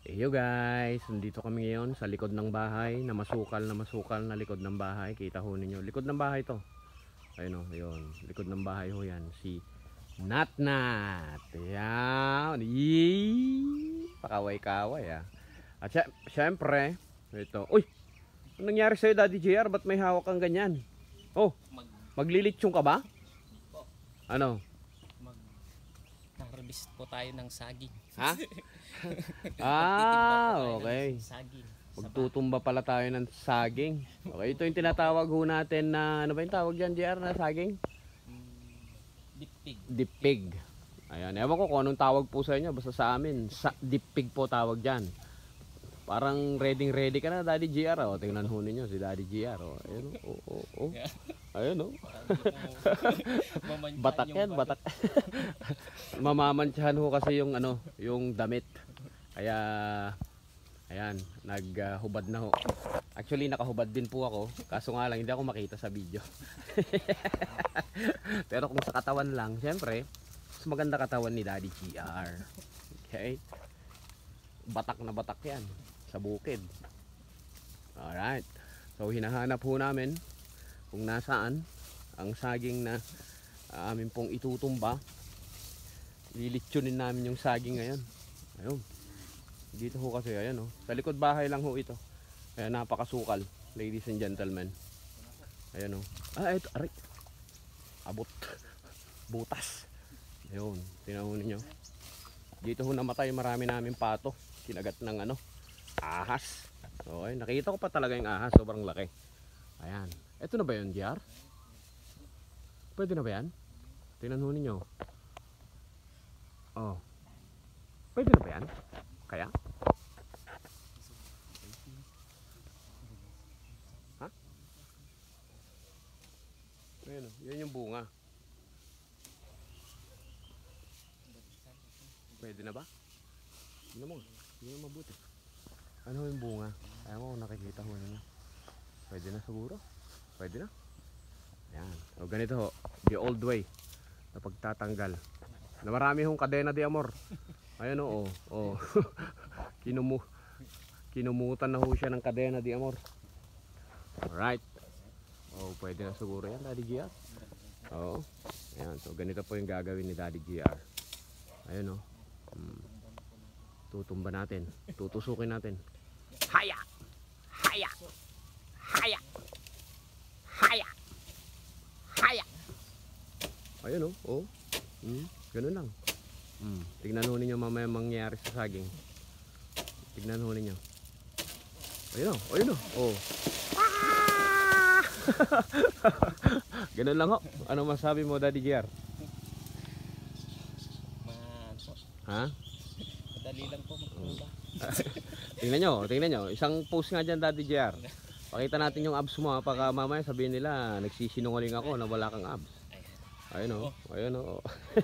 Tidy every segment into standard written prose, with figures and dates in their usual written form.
Yo guys, nandito kami ngayon sa likod ng bahay, na masukal na likod ng bahay. Kita ho ninyo, likod ng bahay to. Ayun o, yun, likod ng bahay ho yan, si Natnat. Yan, pakaway-kaway ah. At syempre, ito, uy, anong nangyari sa'yo Daddy JR? Ba't may hawak kang ganyan? Oh, maglilitsyon ka ba? Ano? Harvest po tayo ng saging. Ha? Okay. Saging. Magtutumba pala tayo ng saging. Okay, ito yung tinatawag ho natin na, ano ba yung tawag dyan, JR, na saging? Dipig. Dipig. Ayan, ewan ko kung anong tawag po sa inyo, basta sa amin, dipig po tawag dyan. Parang ready ka na, Daddy JR. O, tingnan ho ninyo si Daddy JR. O, ayun o. Ayun o. Batak yan, batak. Mamamantsahan ho kasi yung ano, yung damit. Kaya ayan, naghubad na ho. Actually nakahubad din po ako, kaso nga lang hindi ako makita sa video. Pero kung sa katawan lang, syempre mas maganda katawan ni Daddy JR. Okay? Batak na batak yan sa bukid. Alright. So hinahanap ho namin kung nasaan ang saging na amin pong itutumba. Lilitsunin namin yung saging ngayon. Ayun. Dito ho kasi, ayan oh. Sa likod bahay lang ho ito. Kaya napakasukal, ladies and gentlemen. Ayan oh. Ito, aray. Abot. Butas. Ayun, tinaho ninyo. Dito ho namatay marami namin pato. Kinagat ng ano, ahas. Okay, nakita ko pa talaga yung ahas, sobrang laki. Ayan. Ito na ba yun, JR? Pwede na ba yan? Tingnan ho ninyo. Oh. Pwede na ba yan? Kaya? Ha? Ayan o, yan yung bunga. Pwede na ba? Ano mo? Hindi na mabuti. Ano yung bunga? Ayaw mo kung nakikita ho ninyo. Pwede na siguro? Pwede na? Ayan. O ganito ho, the old way na pagtatanggal. Na marami hong kadena de amor. Ayan o, oh. Kinumutan na ho siya ng kadena de amor. Alright. Oh, pwede na siguro yan, Daddy GR. Oo. Ayan, so ganito po yung gagawin ni Daddy GR. Ayan o. Tutumba natin. Tutusukin natin. Haya! Haya! Haya! Haya! Haya! Ayun oh. Ganun lang. Tignan ho ninyo mamaya mangyayari sa saging. Tignan ho ninyo. Ayun oh. Ganun lang ho. Ano masabi mo, Daddy JR? Ha? Madali lang po magtumba. Tingnan nyo. Isang post nga dyan, Daddy JR. Pakita natin yung abs mo ha. Pagka mamaya sabihin nila, nagsisinungaling ako na wala kang abs. Ayun o.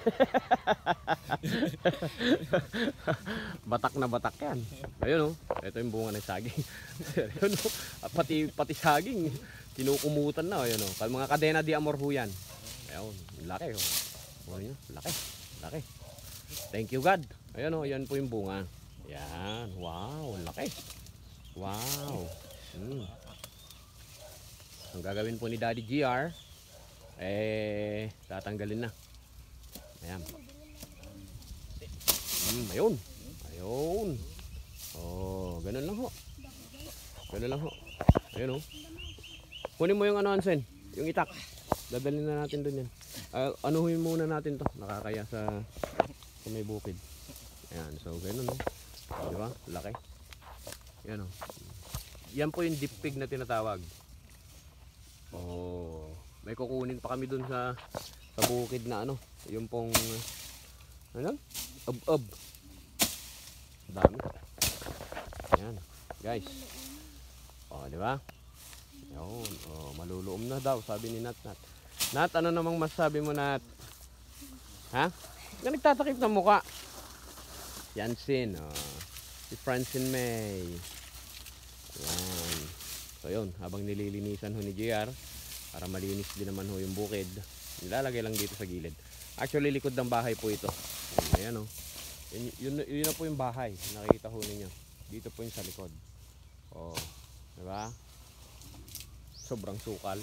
Batak na batak yan. Ayun o. Ito yung bunga ng saging. Ayun o. Pati saging. Kinukumutan na. Ayun o. Mga kadena de amor ho yan. Ayun. Laki o. Ayun, laki. Thank you God. Ayun o. Yan po yung bunga. Yan. Wow. Laki. Wow. Ang gagawin po ni Daddy GR, tatanggalin na. Ayan. Ayun. Oh, ganun lang ho. Ayun oh. Kunin mo yung ano, Ansen, yung itak. Dadalhin na natin dun yan. Anuhin muna natin to. Nakakaya sa may bukid. Ayan, so ganun oh. Di ba? Laki. Yan oh. Yan po yung dipig na tinatawag. Oh. May kukunin pa kami dun sa bukid na ano, yung pong ob. Dami. Ayan, guys. Oh, di ba? Ayun, oh, maluluom na daw, sabi ni Nat. Nat, ano namang masasabi mo, Nat? Ha? Nagtatakip ng mukha. Yansin, oh. Si Francine May. Ayan. So yun, habang nililinisan ho ni JR, para malinis din naman ho yung bukid, nilalagay lang dito sa gilid. Actually likod ng bahay po ito. Ayan o. Yun na po yung bahay. Nakikita ho ninyo. Dito po yung sa likod. Oh, di ba? Sobrang sukal.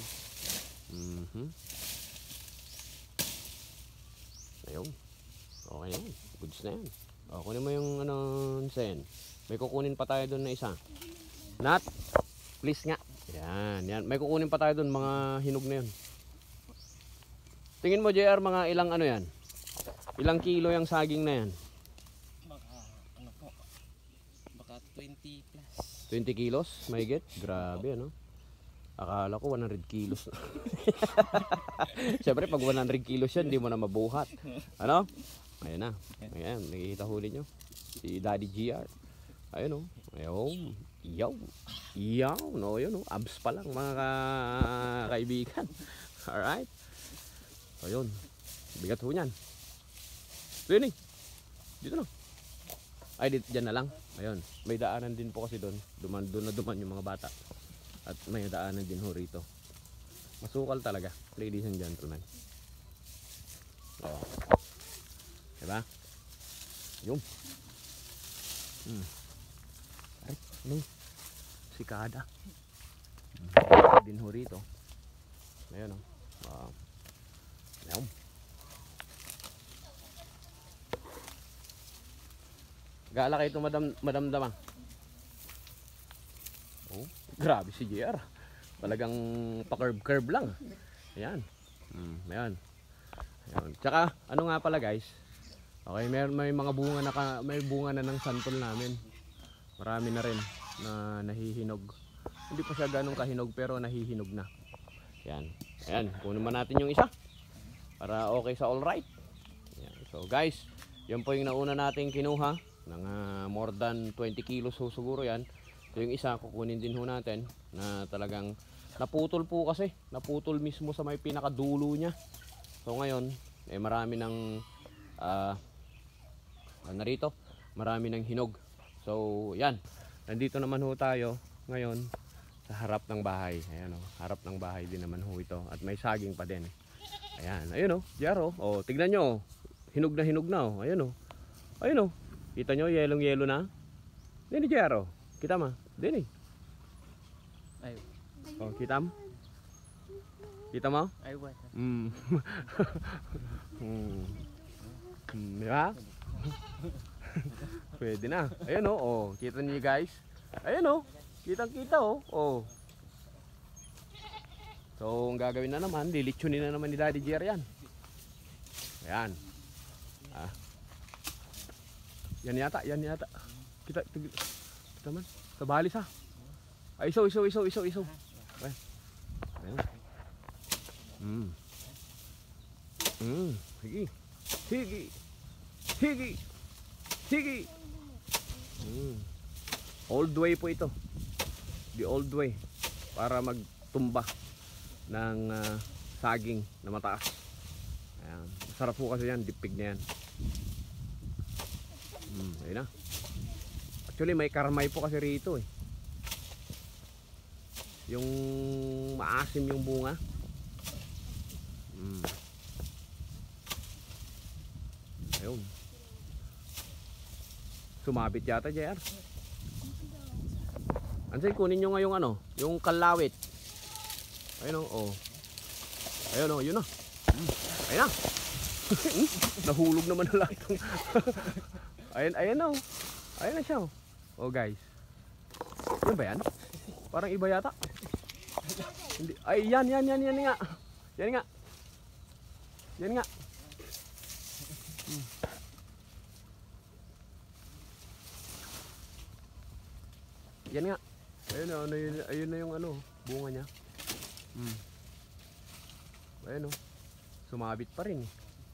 Ayun. Okay yan. Goods na yan. O, kunin mo yung ano, Sen. May kukunin pa tayo doon na isa. Nat, please nga. Yan, yan. May kukunin pa tayo doon, mga hinog na yun. Tingin mo, JR, mga ilang ano yan? Ilang kilo yung saging na yan? Baka, ano po, baka 20 plus. 20 kilos? Mahigit? Grabe, ano? Akala ko 100 kilos. Siyempre, pag 100 kilos yan, hindi mo na mabuhat. Ano? Ayan na. Ayan, nakikita huli nyo. Si Daddy GR. Ayun, oh. Ayun. Yaw. Yaw. No, yun, oh. Abs pa lang, mga kaibigan. Alright. Ayun. Bigat ho niyan. Rini. Dito na. Ay, dyan na lang. Ayun. May daanan din po kasi doon. Doon na duman yung mga bata. At may daanan din ho rito. Masukal talaga, ladies and gentlemen. Oh. Diba? Yung. Ay, no. Sikada. Din ho rito. Ayun, oh. Wow. Ayun. Gala kayo ito, madam. Oh, grabe si JR. Talagang pa-curve lang. Ayan. Ayan. Ayan. Tsaka, ano nga pala guys. Okay, may mga bunga may bunga na ng santol namin. Marami na rin na nahihinog. Hindi pa siya ganong kahinog pero nahihinog na. Ayan. Ayan. Kunin man natin yung isa. Para okay sa all right. Ayan. So guys, yan po yung nauna nating kinuha. Ng more than 20 kilos ho siguro yan. So yung isa kukunin din ho natin na talagang naputol po kasi. Naputol mismo sa may pinakadulo niya. So ngayon, marami ng narito, marami ng hinog. So yan, nandito naman ho tayo ngayon sa harap ng bahay. Ayan, oh, harap ng bahay din naman ho ito. At may saging pa din. Ayan, ayun oh, Jaro. Oh, tignan nyo, oh. Hinog na oh. Ayun oh. Ayun oh. Kita nyo, yellow na. Dini Jaro. Kita ma. Dini. Ay, Oh, kita mo? Kita mo? ay what? Diba? Pwede na. Ayun oh, oh. Kita niyo guys. Ayun oh. Kitang-kita oh. Oh. So, ang gagawin na naman, lilitsunin na naman ni Daddy Jer yan. Ayan. Ah. Yan yata. Kita man. Kabalis ha. Ay, isaw. Ayan. Sige. Sige. Old way po ito. The old way. Para magtumba ng saging na mataas. Ayan. Masarap po kasi yan. Dipig na yan. Ayun na. Actually may karamay po kasi rito eh. Yung maasim yung bunga. Ayun. Sumabit yata, JR. Ansay, kunin nyo nga yung ano, yung kalawit. Ayun o, oh. Ayun o, yun na. Ayun na. Nahulog naman na lahat. Ayun o. Ayun na siya o. Oh guys. Yan ba yan? Parang iba yata. Hindi. Ay, yan nga. Yan nga. Yan nga. Ayun na yung ano, bunga niya. Ayun o. Sumabit pa rin.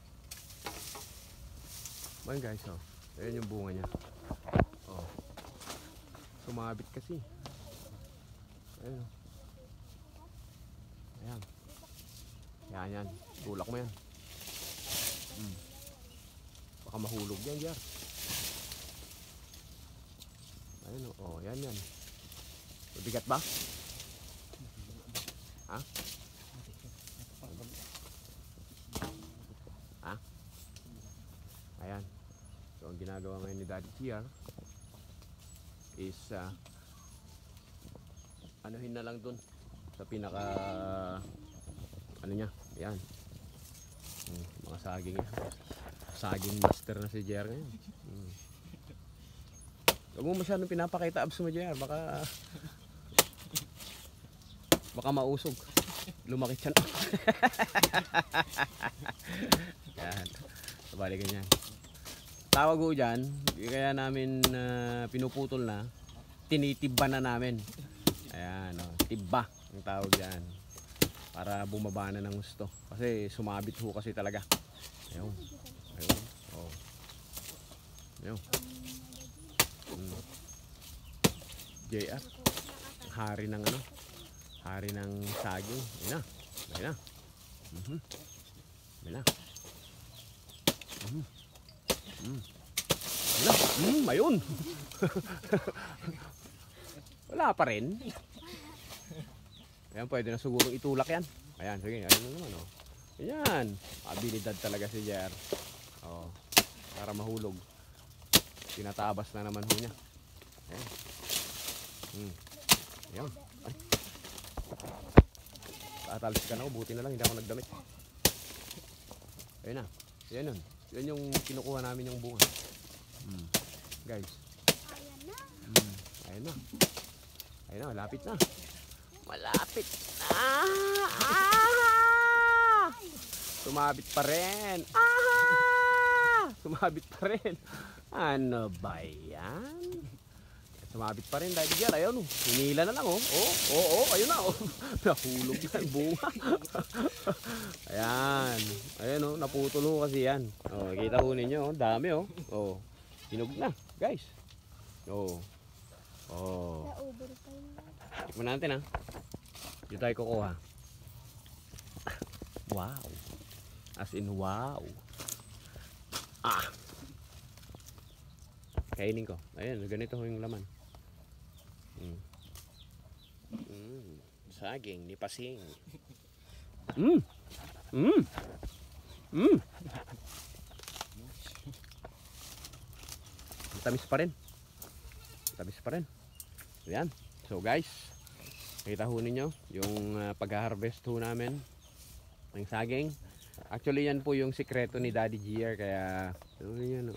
Ayun guys, oh. Ayun yung bunga niya. Oh. Sumabit kasi. Ayun. Ayan. Yan. Tulak mo yan. Baka mahulog yan, Jar. Ayun, oh, yan. Bigat ba? Ha? Ayan. So, ang ginagawa ngayon ni Daddy CR is anuhin na lang dun sa pinaka ano niya, yan. Mga saging yan. Saging master na si JR ngayon. Huwag mo masyadong pinapakita abs mo, JR, baka mausog, lumaki tiyan. Yan, sabali ganyan. Tawag ko dyan, kaya namin pinuputol na, tinitibba na namin. Ayan, tibba ang tawag dyan. Para bumaba na ng gusto. Kasi sumabit ho kasi talaga. Ayun. Ayun. Oh. Ayun. JR. Hari ng ano? Hari ng saging. Ayun na. Ayun na. Ayun na. Ayun na. Ayun. Wala pa rin. Ayan, pwede na siguro itulak yan. Ayan, sige, ayun na naman, oh. Ayan, abilidad talaga si JR. Oh, para mahulog. Tinatabas na naman ho niya. Ayan. Ayan. Ay. Tatalsik ka na ako, buti na lang, hindi ako nagdamit. Ayun na, yan yun. Yan yung kinukuha namin yung bunga. Guys. Ayun na. Ayun na, lapit na. Malapit na. Sumabit pa rin. Sumabit pa rin. Ano ba yan? Sumabit pa rin dahil diyan. Ayun, hinila na lang, oh. Ayun na, oh. Nahulog na yung bunga. Ayan. Ayan, oh, naputol ho kasi yan. Oh, kita ho ninyo, oh. Dami, oh. Oh, hinog na, guys. Oh. Tikman natin, ha. Dito tayo kukuha. Wow. As in wow. Kainin ko. Ayan, ganito yung laman. Saging ni Pasing. Tamis pa rin. Tamis pa rin. Ayan. So guys, kita ho ninyo yung pag-harvest ho namin ng saging. Actually yan po yung sikreto ni Daddy JR, kaya yun.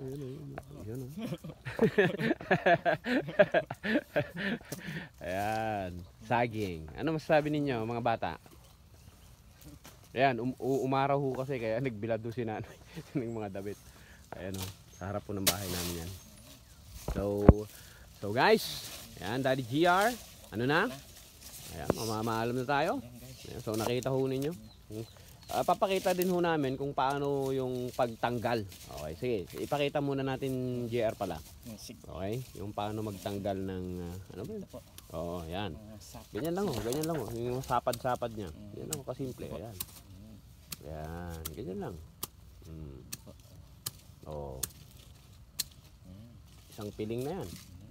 Ayan, saging. Ano masasabi ninyo mga bata? Ayan, umaraw ho kasi kaya nagbilad ho si nanay ng mga damit. Ayan o, sa harap po ng bahay namin yan. So guys, ayan, Daddy JR, ano na? Ayan, mamamaalam na tayo. Ayan, so nakita ho ninyo. Papakita din ho namin kung paano yung pagtanggal. Okay, sige. Ipakita muna natin JR pala. Okay, yung paano magtanggal ng ano ba yun? Oo, yan. Ganyan lang ho, ganyan lang ho. Yung sapad-sapad niya. Yan lang ho, kasimple. Ayan. Yan, ganyan lang. Oo. Isang piling na yan.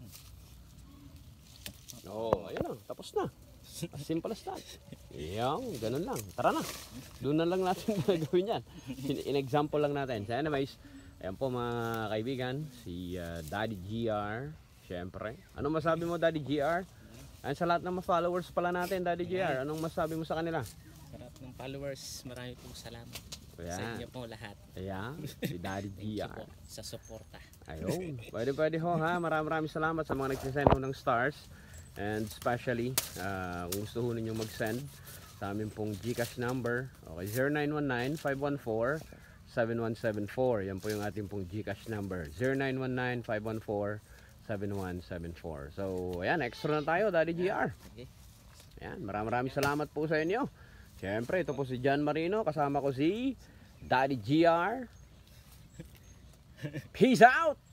Oo, ayan lang. Tapos na. As simple as that. Yan, ganun lang. Tara na. Doon na lang natin gagawin yan. In-example lang natin. So anyways, ayan po mga kaibigan, si Daddy JR. Siyempre. Anong masabi mo, Daddy JR? Ayan, sa lahat ng mga followers pala natin, Daddy JR, anong masabi mo sa kanila? Sa lahat ng followers, marami pong salamat. Ayan. Sa inyo po lahat. Ayan, si Daddy JR. Sa suporta. Ayun. Pwede ho ha. Maraming salamat sa mga nagsisend ho ng stars. And especially, kung gusto ho ninyo mag-send sa amin pong GCash number, okay, 0919-514-7174. Yan po yung ating pong GCash number, 0919-514-7174. So, ayan, extra na tayo, Daddy JR. Ayan, maraming salamat po sa inyo. Siyempre, ito po si John Marino, kasama ko si Daddy JR. Peace out!